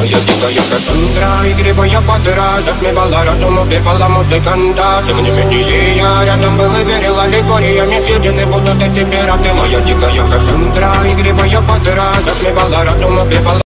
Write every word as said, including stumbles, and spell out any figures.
Моя дикая Кассандра, игривая подра, затмевала разум, убивала музыканта. Тем не менее я рядом был и верил аллегориями, съедены будут эти пираты. Моя дикая Кассандра, игривая подра, затмевала разум, убивала